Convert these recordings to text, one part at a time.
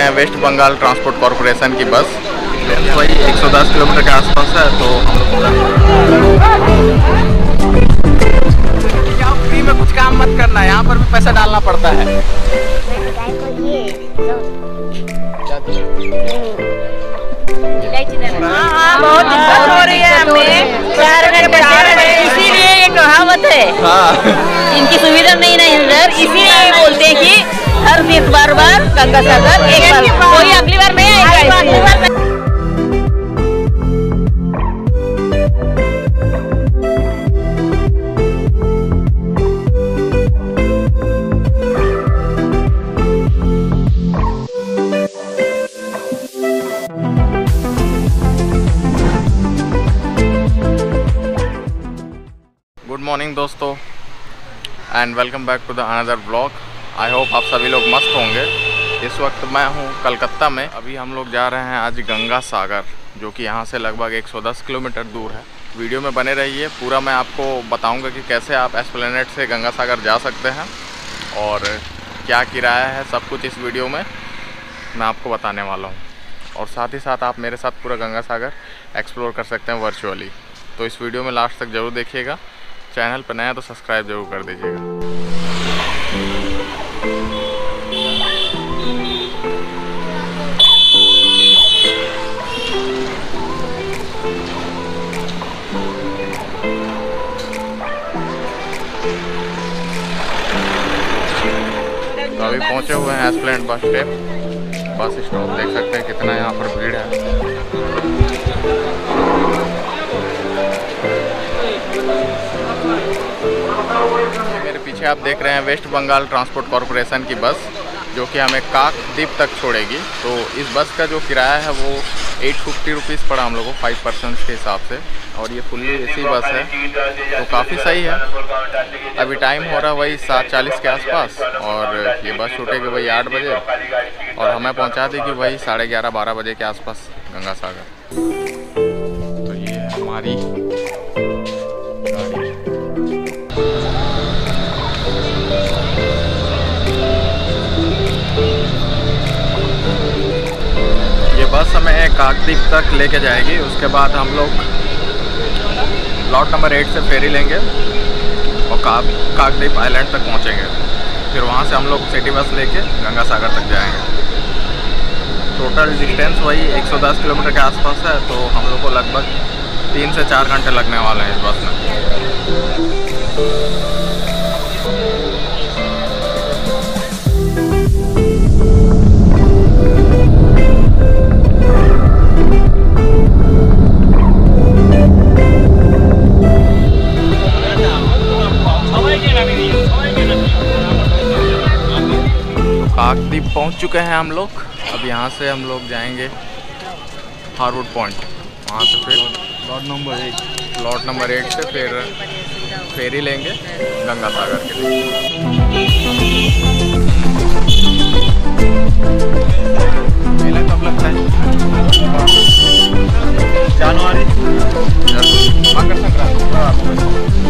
हैं waste Bengal transport corporation की बस। वही 110 किलोमीटर के आसपास है। तो हम लोग फ्री में कुछ काम मत करना है, यहाँ पर भी पैसा डालना पड़ता है। बहुत दिक्कत हो रही है हमें, 4 घंटे इसीलिए ये कहावत है। इनकी सुविधा नहीं है इधर, इसीलिए बोलते हैं कि हर तीर्थ बार गंगा सागर एक बार, कोई अगली बार नहीं आएगा। गुड मॉर्निंग दोस्तों and welcome back to the another blog. I hope आप सभी लोग मस्त होंगे। इस वक्त मैं हूँ कलकत्ता में। अभी हम लोग जा रहे हैं आज गंगा सागर, जो कि यहाँ से लगभग 110 किलोमीटर दूर है। वीडियो में बने रहिए, पूरा मैं आपको बताऊँगा कि कैसे आप एस्प्लेनेड से गंगा सागर जा सकते हैं और क्या किराया है, सब कुछ इस वीडियो में मैं आपको बताने वाला हूँ। और साथ ही साथ आप मेरे साथ पूरा गंगा सागर एक्सप्लोर कर सकते हैं वर्चुअली। तो इस वीडियो में लास्ट तक ज़रूर देखिएगा। चैनल पर नया तो सब्सक्राइब जरूर कर दीजिएगा। तो अभी पहुंचे हुए हैं एस्प्लेनेड बस स्टॉप। देख सकते हैं कितना यहाँ पर भीड़ है। मेरे पीछे आप देख रहे हैं वेस्ट बंगाल ट्रांसपोर्ट कॉरपोरेशन की बस, जो कि हमें काकद्वीप तक छोड़ेगी। तो इस बस का जो किराया है वो 850 रुपीज़ पड़ा हम लोगों को 5% के हिसाब से। और ये फुल्ली एसी बस है, तो काफ़ी सही है। अभी टाइम हो रहा है वही 7:40 के आसपास और ये बस छूटेगी वही 8 बजे और हमें पहुंचा देगी वही 11:30-12 बजे के आसपास गंगा सागर। तो ये है हमारी गाड़ी। ये बस हमें काकद्वीप तक लेके जाएगी। उसके बाद हम लोग लॉट नंबर 8 से फेरी लेंगे और काकद्वीप आइलैंड तक पहुंचेंगे। फिर वहां से हम लोग सिटी बस लेके गंगा सागर तक जाएंगे। टोटल डिस्टेंस वही 110 किलोमीटर के आसपास है। तो हम लोग को लगभग 3 से 4 घंटे लगने वाले हैं इस बस में। काकद्वीप पहुंच चुके हैं हम लोग। अब यहाँ से हम लोग जाएंगे हार्वर्ड पॉइंट। वहाँ से फिर लॉट नंबर 8 से फिर फेरी लेंगे गंगा सागर के लिए। मेला कब लगता है? जनवरी, मकर संक्रांति।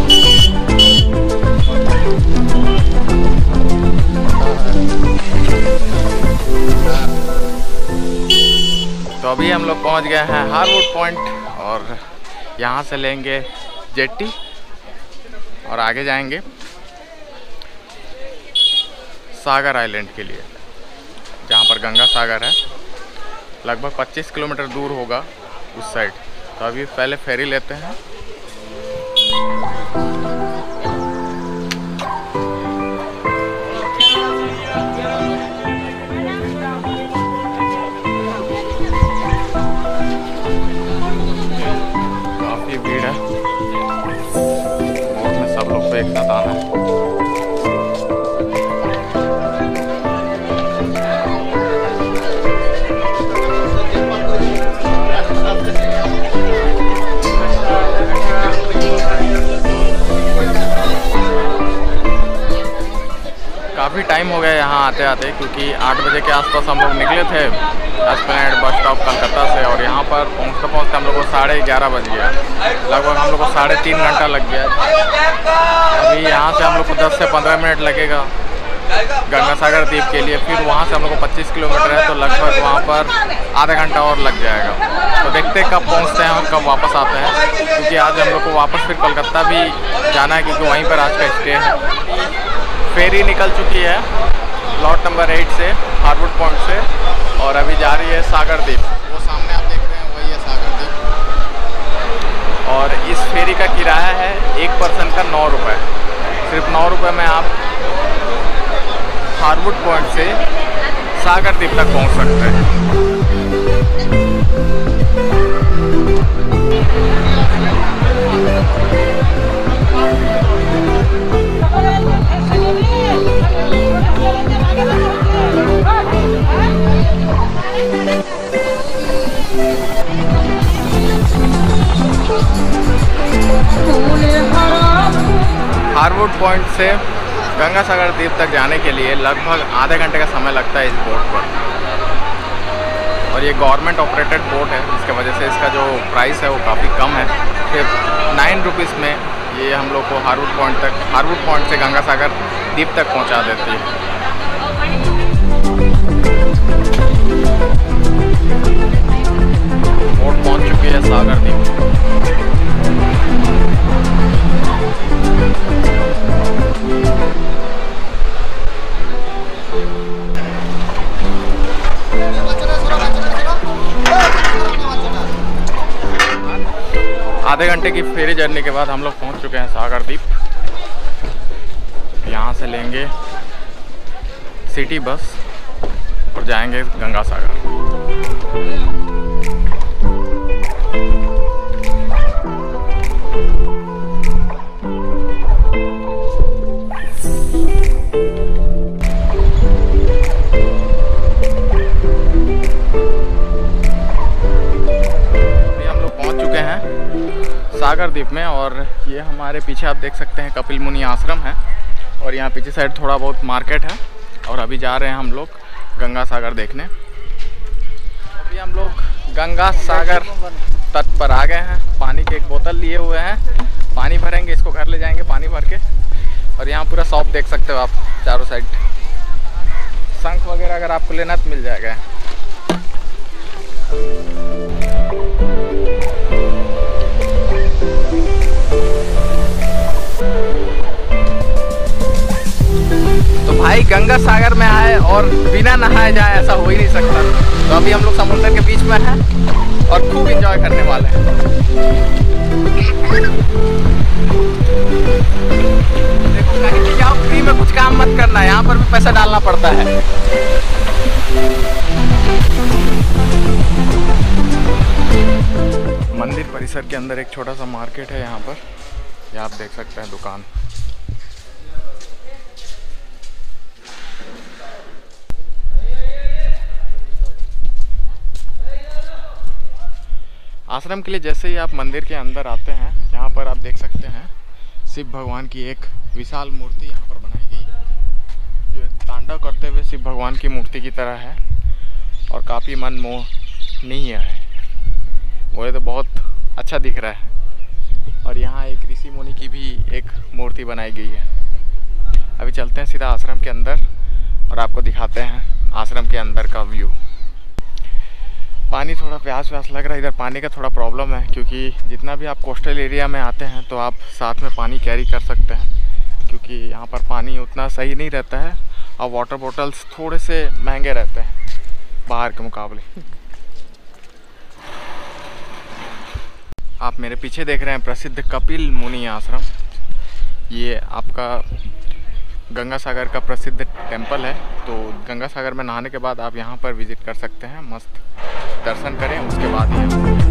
तो अभी हम लोग पहुंच गए हैं हार्वर्ड पॉइंट और यहाँ से लेंगे जेट्टी और आगे जाएंगे सागर आइलैंड के लिए, जहाँ पर गंगा सागर है। लगभग 25 किलोमीटर दूर होगा उस साइड। तो अभी पहले फेरी लेते हैं। एक साथ आना है। काफ़ी टाइम हो गया यहाँ आते आते, क्योंकि 8 बजे के आसपास हम लोग निकले थे एस्प्लेनेड बस स्टॉप कलकत्ता से और यहाँ पर पहुँचते हम लोग को 11:30 बज गया। लगभग हम लोग को 3.5 घंटा लग गया। अभी यहाँ से हम लोग को 10 से 15 मिनट लगेगा गंगा सागर द्वीप के लिए। फिर वहाँ से हम लोग को 25 किलोमीटर है, तो लगभग वहाँ पर आधा घंटा और लग जाएगा। तो देखते हैं कब पहुँचते हैं और कब वापस आते हैं, क्योंकि आज हम लोग को वापस फिर कोलकाता भी जाना है, क्योंकि वहीं पर आज का स्टे है। फेरी निकल चुकी है लॉट नंबर 8 से, हार्वर्ड पॉइंट से, और अभी जा रही है सागर द्वीप। वो सामने आप देख रहे हैं वही है सागर द्वीप। और इस फेरी का किराया है एक पर्सन का 9 रुपये। सिर्फ 9 रुपये में आप हार्वर्ड पॉइंट से सागर द्वीप तक पहुंच सकते हैं। हार्वर्ड पॉइंट से गंगा सागर द्वीप तक जाने के लिए लगभग आधे घंटे का समय लगता है इस बोट पर। और ये गवर्नमेंट ऑपरेटेड बोट है, जिसके वजह से इसका जो प्राइस है वो काफ़ी कम है। सिर्फ 9 रुपीज़ में ये हम लोग को हार्वर्ड पॉइंट से गंगा सागर द्वीप तक पहुंचा देती है। बोट पहुंच चुकी है सागर द्वीप। आधे घंटे की फेरी जर्नी के बाद हम लोग पहुंच चुके हैं सागर द्वीप। यहाँ से लेंगे सिटी बस और जाएंगे गंगा सागर। सागर द्वीप में, और ये हमारे पीछे आप देख सकते हैं कपिल मुनि आश्रम है, और यहाँ पीछे साइड थोड़ा बहुत मार्केट है। और अभी जा रहे हैं हम लोग गंगा सागर देखने। अभी हम लोग गंगा सागर तट पर आ गए हैं। पानी की एक बोतल लिए हुए हैं, पानी भरेंगे, इसको घर ले जाएंगे पानी भर के। और यहाँ पूरा शॉप देख सकते हो आप चारों साइड। शंख वगैरह अगर आपको लेना तो मिल जाएगा। तो भाई गंगा सागर में आए और बिना नहाए जाए ऐसा हो ही नहीं सकता। तो अभी हम लोग समुद्र के बीच में हैं और खूब एंजॉय करने वाले हैं। देखो कहीं भी जाओ फ्री में कुछ काम मत करना, यहाँ पर भी पैसा डालना पड़ता है। मंदिर परिसर के अंदर एक छोटा सा मार्केट है यहाँ पर, ये आप देख सकते हैं दुकान। आश्रम के लिए जैसे ही आप मंदिर के अंदर आते हैं, यहाँ पर आप देख सकते हैं शिव भगवान की एक विशाल मूर्ति यहाँ पर बनाई गई है, जो तांडव करते हुए शिव भगवान की मूर्ति की तरह है और काफ़ी मनमोहनीय है। वो तो बहुत अच्छा दिख रहा है। और यहाँ एक ऋषि मुनि की भी एक मूर्ति बनाई गई है। अभी चलते हैं सीधा आश्रम के अंदर और आपको दिखाते हैं आश्रम के अंदर का व्यू। पानी थोड़ा प्यास लग रहा है, इधर पानी का थोड़ा प्रॉब्लम है, क्योंकि जितना भी आप कोस्टल एरिया में आते हैं तो आप साथ में पानी कैरी कर सकते हैं, क्योंकि यहाँ पर पानी उतना सही नहीं रहता है और वाटर बॉटल्स थोड़े से महंगे रहते हैं बाहर के मुकाबले। आप मेरे पीछे देख रहे हैं प्रसिद्ध कपिल मुनि आश्रम। ये आपका गंगा सागर का प्रसिद्ध टेंपल है। तो गंगा सागर में नहाने के बाद आप यहाँ पर विजिट कर सकते हैं, मस्त दर्शन करें उसके बाद ही।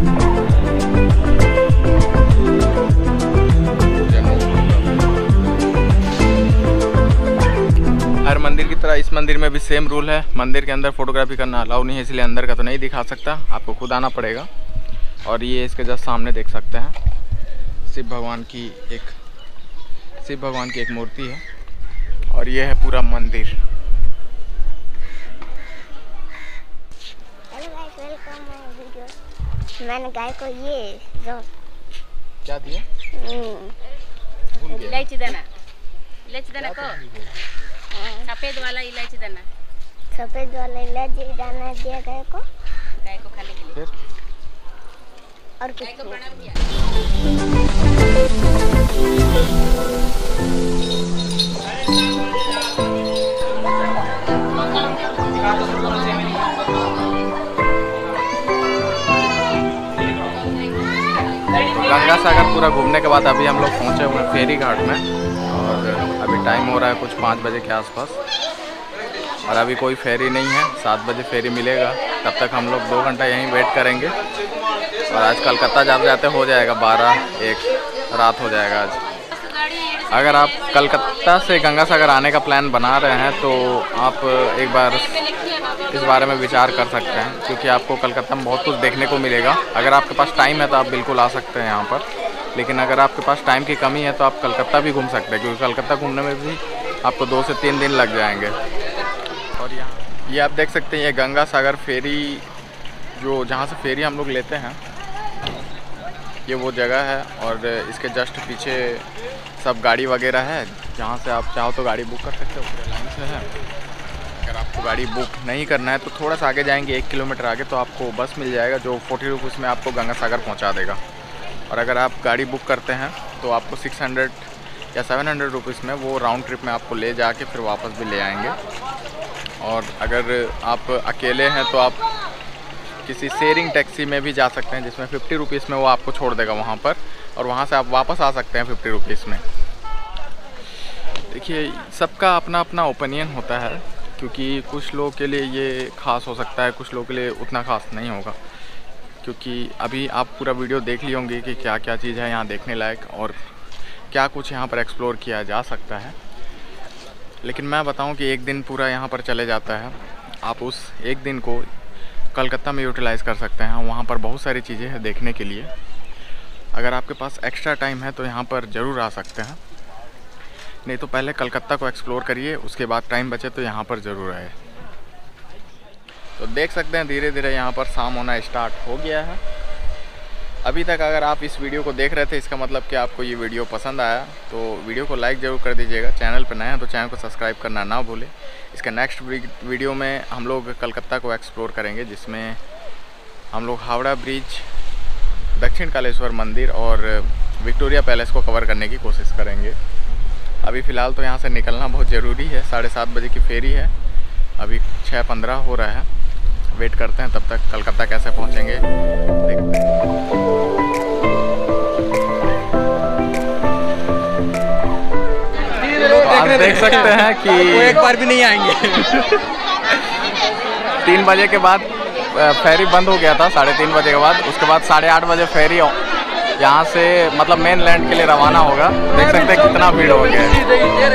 हर मंदिर की तरह इस मंदिर में भी सेम रूल है, मंदिर के अंदर फोटोग्राफी करना अलाउ नहीं है, इसलिए अंदर का तो नहीं दिखा सकता, आपको खुद आना पड़ेगा। और ये इसके जस्ट सामने देख सकते हैं शिव भगवान की एक मूर्ति है, और ये है पूरा मंदिर। Hello guys, welcome my video. मैंने गाय को ये जो क्या दिया? इलायची दाना को सफेद वाला इलायची दाना, सफेद वाला इलायची दाना दिया गाय को खाने के लिए। और कुछ गाय को नहीं। प्रणाम किया। गंगा सागर पूरा घूमने के बाद अभी हम लोग पहुँचे हुए हैं फेरी घाट में और अभी टाइम हो रहा है कुछ 5 बजे के आसपास और अभी कोई फेरी नहीं है। 7 बजे फेरी मिलेगा, तब तक हम लोग 2 घंटा यहीं वेट करेंगे और आज कलकत्ता जाते जाते हो जाएगा 12-1 रात हो जाएगा आज। अगर आप कलकत्ता से गंगा सागर आने का प्लान बना रहे हैं तो आप एक बार इस बारे में विचार कर सकते हैं, क्योंकि आपको कलकत्ता में बहुत कुछ देखने को मिलेगा। अगर आपके पास टाइम है तो आप बिल्कुल आ सकते हैं यहाँ पर, लेकिन अगर आपके पास टाइम की कमी है तो आप कलकत्ता भी घूम सकते हैं, क्योंकि कलकत्ता घूमने में भी आपको 2 से 3 दिन लग जाएंगे। और यहाँ ये आप देख सकते हैं, ये गंगा सागर फेरी जो जहाँ से फेरी हम लोग लेते हैं ये वो जगह है और इसके जस्ट पीछे सब गाड़ी वगैरह है, जहाँ से आप चाहो तो गाड़ी बुक कर सकते हो। पूरे लाइन से है। अगर आपको गाड़ी बुक नहीं करना है तो थोड़ा सा आगे जाएंगे, 1 किलोमीटर आगे तो आपको बस मिल जाएगा जो 40 रुपीज़ में आपको गंगा सागर पहुँचा देगा। और अगर आप गाड़ी बुक करते हैं तो आपको 600 या 700 रुपीज़ में वो राउंड ट्रिप में आपको ले जाके फिर वापस भी ले आएंगे। और अगर आप अकेले हैं तो आप किसी शेयरिंग टैक्सी में भी जा सकते हैं, जिसमें 50 रुपीज़ में वो आपको छोड़ देगा वहाँ पर, और वहाँ से आप वापस आ सकते हैं 50 रुपीज़ में। देखिए, सबका अपना अपना ओपिनियन होता है, क्योंकि कुछ लोगों के लिए ये ख़ास हो सकता है, कुछ लोगों के लिए उतना ख़ास नहीं होगा। क्योंकि अभी आप पूरा वीडियो देख लिए होंगे कि क्या क्या चीज़ है यहाँ देखने लायक और क्या कुछ यहाँ पर एक्सप्लोर किया जा सकता है। लेकिन मैं बताऊँ कि एक दिन पूरा यहाँ पर चले जाता है। आप उस एक दिन को कलकत्ता में यूटिलाइज़ कर सकते हैं। वहाँ पर बहुत सारी चीज़ें हैं देखने के लिए। अगर आपके पास एक्स्ट्रा टाइम है तो यहाँ पर ज़रूर आ सकते हैं, नहीं तो पहले कलकत्ता को एक्सप्लोर करिए, उसके बाद टाइम बचे तो यहाँ पर ज़रूर आए। तो देख सकते हैं धीरे धीरे यहाँ पर शाम होना स्टार्ट हो गया है। अभी तक अगर आप इस वीडियो को देख रहे थे, इसका मतलब कि आपको ये वीडियो पसंद आया, तो वीडियो को लाइक ज़रूर कर दीजिएगा। चैनल पर नए हैं तो चैनल को सब्सक्राइब करना ना भूलें। इसके नेक्स्ट वीडियो में हम लोग कलकत्ता को एक्सप्लोर करेंगे, जिसमें हम लोग हावड़ा ब्रिज, दक्षिण कालेश्वर मंदिर और विक्टोरिया पैलेस को कवर करने की कोशिश करेंगे। अभी फ़िलहाल तो यहाँ से निकलना बहुत ज़रूरी है। 7:30 बजे की फेरी है, अभी 6:15 हो रहा है। वेट करते हैं, तब तक कलकत्ता कैसे पहुँचेंगे देखते हैं। तो आप देख सकते हैं कि वो एक बार भी नहीं आएंगे। 3 बजे के बाद फेरी बंद हो गया था, 3:30 बजे के बाद। उसके बाद 8:30 बजे फेरी यहाँ से मतलब मेन लैंड के लिए रवाना होगा। देख सकते हैं कितना भीड़ हो गया है।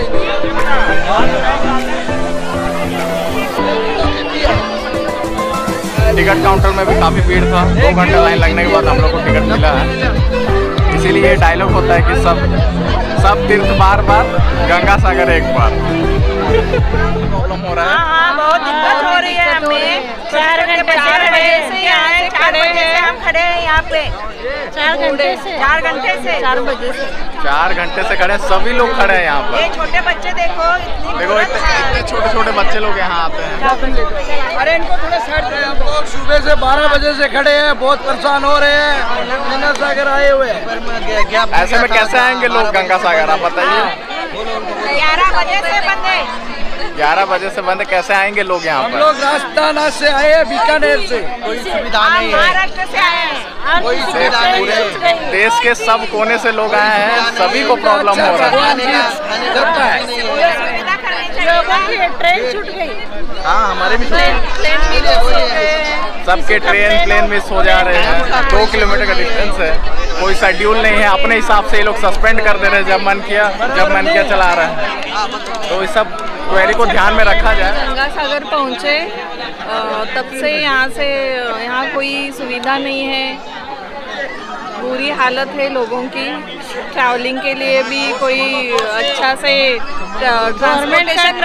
टिकट काउंटर में भी काफ़ी भीड़ था। 2 घंटे लाइन लगने के बाद हम लोग को टिकट मिला है। इसीलिए डायलॉग होता है कि सब तीर्थ बार बार, गंगा सागर एक बार। प्रॉब्लम हो रहा है। हाँ, बहुत दिक्कत हो रही है हमें। 4 घंटे से आए, 4 बजे से हम खड़े हैं यहाँ पे। 4 घंटे से 4 बजे से 4 घंटे से खड़े हैं, सभी लोग खड़े हैं यहाँ पर। ये छोटे बच्चे देखो इतने छोटे छोटे बच्चे लोग यहाँ आते हैं। अरे इनको थोड़ा साइड करें। हम लोग सुबह से 12 बजे से खड़े हैं, बहुत परेशान हो रहे हैं। गंगा सागर आए हुए हैं। ऐसे में कैसे आएंगे लोग गंगा सागर, आप बताइए। 11 बजे से बंद है। 11 बजे से बंद, कैसे आएंगे लोग यहाँ हम पर? लोग राजस्थान से आए हैं, बीकानेर से। कोई सुविधा नहीं है, महाराष्ट्र से आए हैं। कोई सुविधा नहीं है। पूरे देश के सब कोने से लोग आए हैं, सभी को प्रॉब्लम हो रहा है। सुविधा करनी चाहिए। ट्रेन छूट गई। हाँ, हमारे भी प्लेन मिस हो गए। सबके ट्रेन प्लेन मिस हो जा रहे हैं। 2 किलोमीटर का डिस्टेंस है, कोई शेड्यूल नहीं है। अपने हिसाब से ये लोग सस्पेंड कर दे रहे हैं, जब मन किया चला रहा है। तो इस सब क्वेरी को ध्यान में रखा जाए। गंगा सागर पहुँचे तब से यहाँ कोई सुविधा नहीं है, बुरी हालत है लोगों की। ट्रैवलिंग के लिए भी कोई अच्छा से ट्रांसपोर्टेशन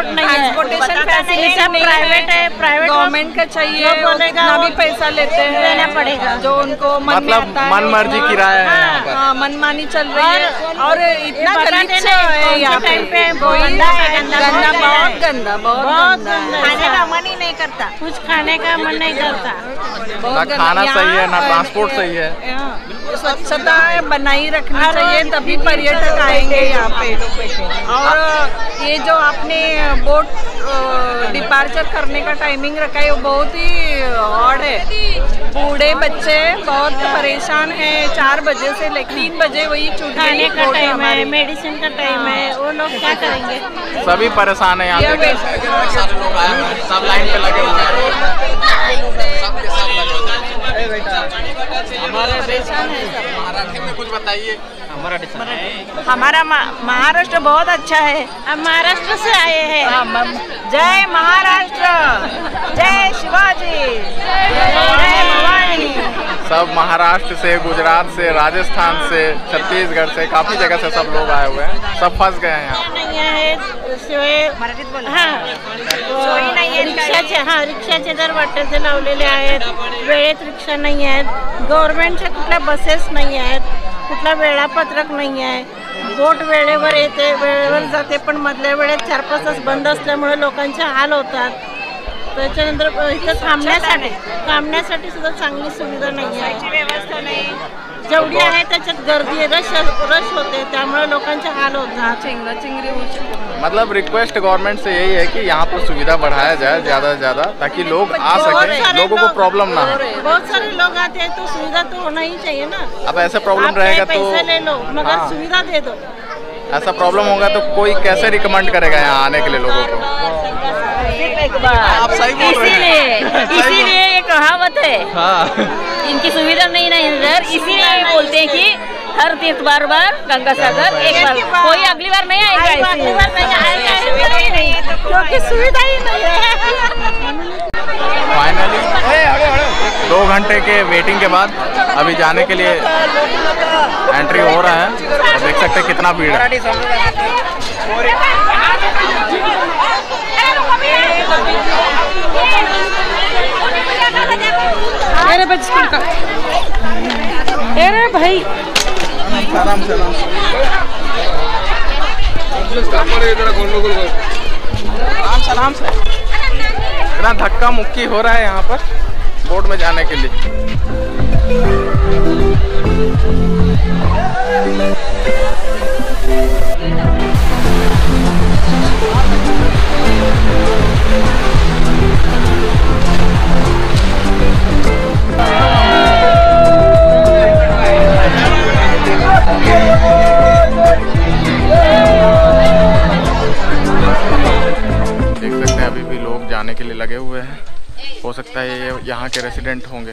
प्राइवेट है, प्राइवेट गवर्नमेंट का चाहिए, उतना भी पैसा लेते हैं, देना पड़ेगा जो उनको मन में आता है। मन मर्जी किराया है यहाँ पर। हाँ, मनमानी चल रही है और इतना गलीच है यहाँ पे, गंदा, बहुत गंदा, बहुत गंदा। खाने का मन ही नहीं करता, कुछ खाने का मन नहीं करता। ना खाना सही है, ना ट्रांसपोर्ट सही है। स्वच्छता बनाई रखनी चाहिए, तभी पर्यटक आएंगे यहाँ पे। और ये जो आपने बोट डिपार्चर करने का टाइमिंग रखा है वो बहुत ही ऑड है। बूढ़े बच्चे बहुत परेशान हैं, 4 बजे से लेकर 3 बजे वही खाने का टाइम है, मेडिसिन का टाइम है, वो लोग क्या करेंगे? सभी परेशान है यहाँ पे। सारे लोग आए हैं, सब लाइन पे लगे हुए हैं। हमारे परेशान है सब। मराठी में कुछ बताइए। हमारा महाराष्ट्र बहुत अच्छा है, हम महाराष्ट्र से आए हैं। जय महाराष्ट्र, जय शिवाजी, जय भवानी। सब महाराष्ट्र से, गुजरात से, राजस्थान से, छत्तीसगढ़ से, काफी जगह से सब लोग आए हुए हैं। सब फंस गए हैं यहाँ। नाही आहे मराठीत बोला। सोयी नाही आहे रिक्षाचे, रिक्षाचे दर वाटेचे लावलेले आहेत, वेळेत रिक्षा नाही आहेत, गव्हर्नमेंटच्या कुठल्या बसेस नाही आहेत, कुठला वेळापत्रक नाही आहे, बोट वेळेवर येते, वेळेवर जाते, पण मधल्या वेळेत 4-5 तास बंद असल्यामुळे लोकांचे हाल होतात। त्याच्यानंतर इथं थांबण्यासाठी सुद्धा चांगली सुविधा नाही आहे, व्यवस्था नाही, जेवढी आहे त्याच्यात गर्दी रश होते, त्यामुळे लोकांचे हाल होतात, चिंगरी होऊ शकते। मतलब रिक्वेस्ट गवर्नमेंट से यही है कि यहाँ पर सुविधा बढ़ाया जाए ज़्यादा से ज़्यादा, ताकि लोग आ सकें, लोगों को प्रॉब्लम ना हो। बहुत सारे लोग आते हैं तो सुविधा तो होना ही चाहिए ना। अब ऐसा प्रॉब्लम रहेगा तो पैसा ले लो मगर सुविधा दे दो। ऐसा प्रॉब्लम होगा तो कोई कैसे रिकमेंड करेगा यहाँ आने के लिए लोगों को? आप सही बोल रहे हैं। इसीलिए ये कहावत है, इनकी सुविधा नहीं ना इधर, इसीलिए बोलते हैं कि हर तीर्थ बार गंगा सागर एक बार, कोई अगली बार नहीं आएगा, क्योंकि सुविधा ही नहीं है। फाइनली 2 घंटे के वेटिंग के बाद अभी जाने के लिए एंट्री हो रहा है और देख सकते हैं कितना भीड़ है। अरे भाई आराम से इतना धक्का मुक्की हो रहा है यहाँ पर बोट में जाने के लिए। देख सकते हैं अभी भी लोग जाने के लिए लगे हुए हैं, हो सकता है ये यहाँ के रेसिडेंट होंगे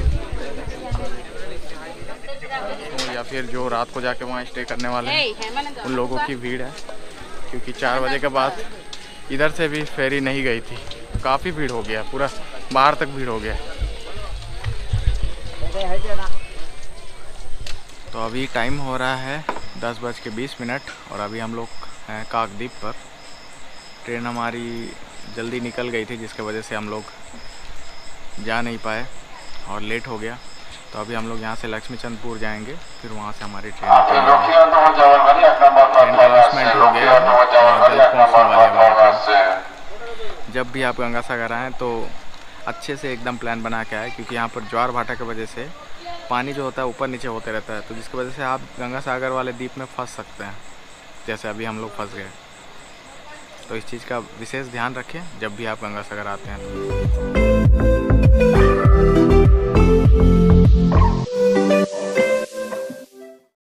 या फिर जो रात को जाके वहाँ स्टे करने वाले हैं उन लोगों की भीड़ है, क्योंकि 4 बजे के बाद इधर से भी फेरी नहीं गई थी, काफ़ी भीड़ हो गया, पूरा बाहर तक भीड़ हो गया। तो अभी टाइम हो रहा है 10:20 और अभी हम लोग हैं काकद्वीप पर। ट्रेन हमारी जल्दी निकल गई थी जिसके वजह से हम लोग जा नहीं पाए और लेट हो गया। तो अभी हम लोग यहाँ से लक्ष्मीचंदपुर जाएंगे, फिर वहाँ से हमारी ट्रेन अनाउंसमेंट हो गया और जल्द पहुँचने वाले हैं। जब भी आप गंगा सागर आएँ तो अच्छे से एकदम प्लान बना के आए, क्योंकि यहाँ पर ज्वार भाटा की वजह से पानी जो होता है ऊपर नीचे होते रहता है, तो जिसकी वजह से आप गंगा सागर वाले द्वीप में फंस सकते हैं, जैसे अभी हम लोग फंस गए। तो इस चीज़ का विशेष ध्यान रखें जब भी आप गंगा सागर आते हैं।